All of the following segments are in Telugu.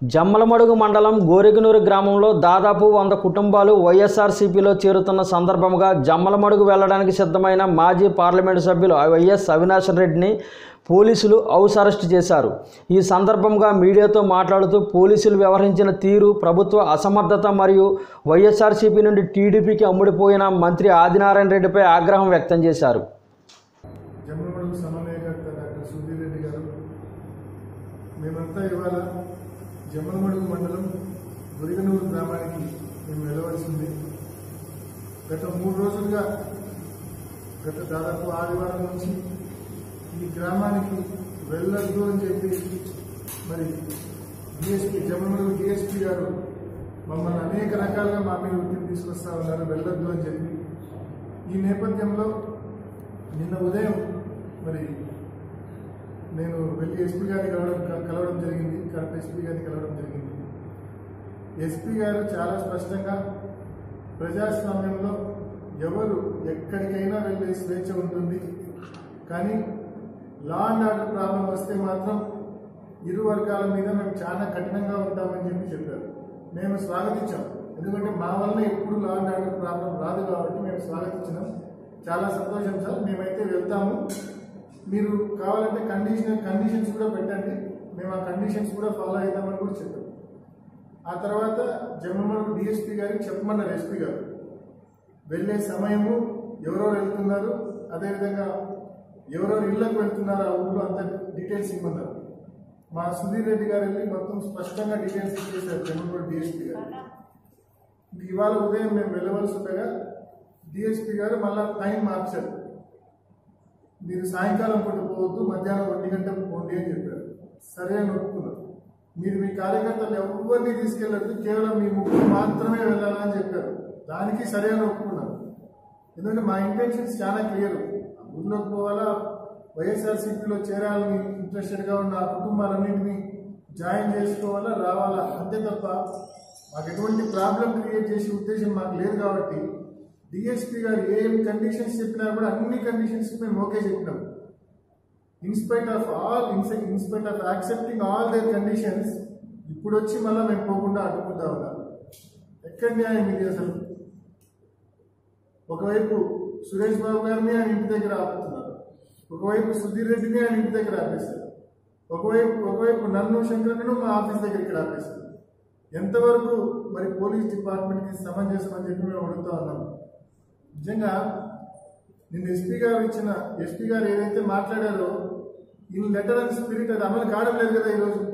జమ్మలమడుగు మండలం గోరెగనూరు గ్రామంలో దాదాపు 100 కుటుంబాలు వైఎస్ఆర్సీపీలో చేరుతున్న సందర్భంగా జమ్మలమడుగు వెళ్లడానికి సిద్ధమైన మాజీ పార్లమెంటు సభ్యులు వైఎస్ అవినాష్ రెడ్డిని పోలీసులు హౌస్ అరెస్ట్ చేశారు. ఈ సందర్భంగా మీడియాతో మాట్లాడుతూ పోలీసులు వ్యవహరించిన తీరు, ప్రభుత్వ అసమర్థత మరియు వైఎస్ఆర్సీపీ నుండి టీడీపీకి అమ్ముడిపోయిన మంత్రి ఆదినారాయణ రెడ్డిపై ఆగ్రహం వ్యక్తం చేశారు. జమ్మలమడుగు సమన్వయకర్త డాక్టర్ సుధీర్ రెడ్డి గారు, మేమంతా ఇవాళ జమ్మలమడుగు మండలం గొరిగనూరు గ్రామానికి మేము వెళ్ళవలసింది. గత 3 రోజులుగా దాదాపు ఆదివారం నుంచి ఈ గ్రామానికి వెళ్ళొద్దు అని చెప్పి మరి జమ్మలమడుగు డిఎస్పీ గారు మమ్మల్ని అనేక రకాలుగా మా మీద ఒత్తిడి తీసుకొస్తా ఉన్నారు, వెళ్ళొద్దు అని చెప్పి. ఈ నేపథ్యంలో నిన్న ఉదయం మరి నేను వెళ్ళి ఎస్పీ గారిని కలవడం జరిగింది, కడప ఎస్పీ గారిని కలవడం జరిగింది. ఎస్పీ గారు చాలా స్పష్టంగా ప్రజాస్వామ్యంలో ఎవరు ఎక్కడికైనా వెళ్ళే స్వేచ్ఛ ఉంటుంది, కానీ లా అండ్ ఆర్డర్ ప్రాబ్లం వస్తే మాత్రం ఇరు వర్గాల మీద మేము చాలా కఠినంగా ఉంటామని చెప్పారు. మేము స్వాగతించాం, ఎందుకంటే మా వల్ల ఎప్పుడు లా అండ్ ఆర్డర్ ప్రాబ్లం రాదు కాబట్టి మేము స్వాగతించినాం. చాలా సంతోషం సార్, మేమైతే వెళ్తాము, మీరు కావాలంటే కండిషన్స్ కూడా పెట్టండి, మేము ఆ కండిషన్స్ కూడా ఫాలో అవుతామని కూడా చెప్పారు. ఆ తర్వాత జమ్మలమడుగు డిఎస్పీ గారికి చెప్పమన్నారు ఎస్పీ గారు, వెళ్ళే సమయము, ఎవరెవరు వెళ్తున్నారు, అదేవిధంగా ఎవరెవరు ఇళ్లకు వెళ్తున్నారు, ఆ ఊళ్ళో అంత డీటెయిల్స్ ఇవ్వమన్నారు. మా సుధీర్ రెడ్డి గారు వెళ్ళి మొత్తం స్పష్టంగా డీటెయిల్స్ ఇచ్చేసారు జమ్మలమడుగు డిఎస్పీ గారు. ఇవాళ ఉదయం మేము వెళ్ళవలసి ఉండగా డిఎస్పీ గారు మళ్ళా టైం మార్చారు, మీరు సాయంకాలం పూట పోవద్దు, మధ్యాహ్నం 1 గంటలకు పోండి అని చెప్పారు. సరే అని ఒప్పుకున్నారు. మీరు మీ కార్యకర్తలు ఎవరిని తీసుకెళ్ళద్దు, కేవలం మీ ముగ్గురు మాత్రమే వెళ్ళాలని చెప్పారు. దానికి సరే అని ఒప్పుకున్నారు, ఎందుకంటే మా ఇంటెన్షన్స్ చాలా క్లియర్. ఊళ్ళోకి పోవాలా, వైఎస్ఆర్సీపీలో చేరాలని ఇంట్రెస్టెడ్గా ఉన్న ఆ కుటుంబాలన్నింటినీ జాయిన్ చేసుకోవాలా, రావాలా, అంతే తప్ప మాకు ఎటువంటి ప్రాబ్లం క్రియేట్ చేసే ఉద్దేశం మాకు లేదు. కాబట్టి డిఎస్పీ గారు ఏం కండిషన్స్ చెప్పినా కూడా అన్ని కండిషన్స్ మేము ఓకే చెప్పినాం. Inspite of accepting all their conditions ఇప్పుడు వచ్చి మళ్ళీ మేము పోకుండా అడ్డుకుంటా ఉన్నాం. ఎక్కడ న్యాయం ఇది అసలు? ఒకవైపు సురేష్ బాబు గారిని ఆయన ఇంటి దగ్గర ఆపుతున్నారు, ఒకవైపు సుధీర్ రెడ్డిని ఆయన ఇంటి దగ్గర ఆపేస్తారు, ఒకవైపు నన్ను శంకరను మా ఆఫీస్ దగ్గరికి ఆపేస్తారు. ఎంతవరకు మరి పోలీస్ డిపార్ట్మెంట్కి సమంజసం అని చెప్పి మేము అడుగుతా ఉన్నాము. నిజంగా నిన్న ఎస్పీ గారు ఏదైతే మాట్లాడారో, ఈ లెటర్ అండ్ స్పిరిట్ అది అమలు కావడం లేదు కదా.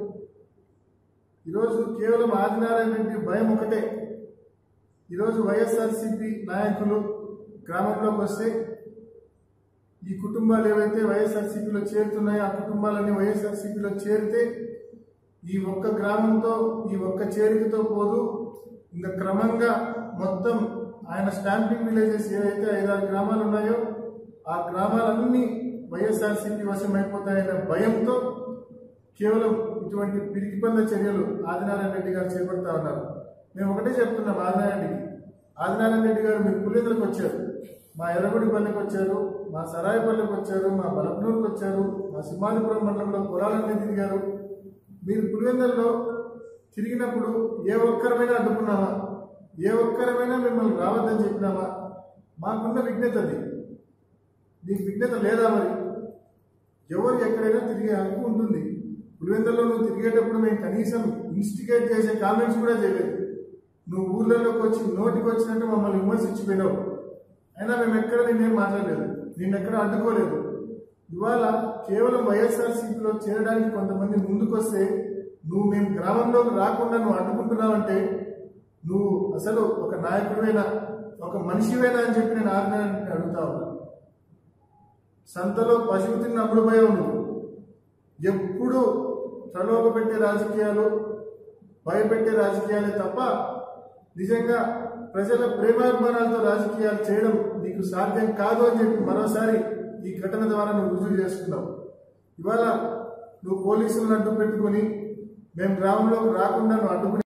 ఈరోజు కేవలం ఆదినారాయణ రెడ్డి భయం ఒకటే. ఈరోజు వైఎస్ఆర్సీపీ నాయకులు గ్రామంలోకి వస్తే ఈ కుటుంబాలు ఏవైతే వైఎస్ఆర్సీపీలో చేరుతున్నాయో ఆ కుటుంబాలన్నీ వైఎస్ఆర్సీపీలో చేరితే ఈ ఒక్క గ్రామంతో, ఈ ఒక్క చేరికతో పోదు, ఇంకా క్రమంగా మొత్తం ఆయన స్టాంపింగ్ విలేజెస్ ఏవైతే 5-6 గ్రామాలు ఉన్నాయో ఆ గ్రామాలన్నీ వైఎస్ఆర్సీపీ వశం అయిపోతాయన్న భయంతో కేవలం ఇటువంటి పిరికిపంద చర్యలు ఆదినారాయణ రెడ్డి గారు చేపడతా ఉన్నారు. మేము ఒకటే చెప్తున్నాం ఆదినారాయణ రెడ్డి గారు, మీరు పులివెందులకు వచ్చారు, మా ఎర్రగుడిపల్లికి వచ్చారు, మా సరాయపల్లికి వచ్చారు, మా బలపనూరుకి వచ్చారు, మా సింహాదిపురం మండలంలో పొలాలన్నీ తిరిగారు. మీరు పులివెందుల్లో తిరిగినప్పుడు ఏ ఒక్కరమైనా అడ్డుకున్నామా? ఏ ఒక్కరమైనా మిమ్మల్ని రావద్దని చెప్పినామా? మాకున్న విజ్ఞత అది, నీకు విజ్ఞత లేదా? మరి ఎవరు ఎక్కడైనా తిరిగే హక్కు ఉంటుంది. పులివెందుల్లో నువ్వు తిరిగేటప్పుడు మేము కనీసం ఇన్స్టిగేట్ చేసే కామెంట్స్ కూడా చేయలేదు. నువ్వు ఊర్లలోకి వచ్చి నోటికి వచ్చినట్టు మమ్మల్ని విమర్శించిపోయినావు. అయినా మేము ఎక్కడ నిన్నేం మాట్లాడలేదు, నిన్నెక్కడ అడ్డుకోలేదు. ఇవాళ కేవలం వైఎస్ఆర్సీపీలో చేరడానికి కొంతమంది ముందుకొస్తే నువ్వు మేము గ్రామంలోకి రాకుండా నువ్వు అడ్డుకుంటున్నావంటే నువ్వు అసలు ఒక నాయకుడివేనా, ఒక మనిషివేనా అని చెప్పి నేను ఆదినారాయణ అడుగుతా ఉన్నా. సంతలో పశువు తిన్న అమ్ముడుపోయావు నువ్వు. ఎప్పుడు ప్రలోభ పెట్టే రాజకీయాలు, భయపెట్టే రాజకీయాలే తప్ప నిజంగా ప్రజల ప్రేమాభిమానాలతో రాజకీయాలు చేయడం నీకు సాధ్యం కాదు అని చెప్పి మరోసారి ఈ ఘటన ద్వారా నువ్వు రుజువు చేసుకున్నావు. ఇవాళ నువ్వు పోలీసులను అడ్డు పెట్టుకుని మేము గ్రామంలోకి రాకుండా నువ్వు అడ్డుకుని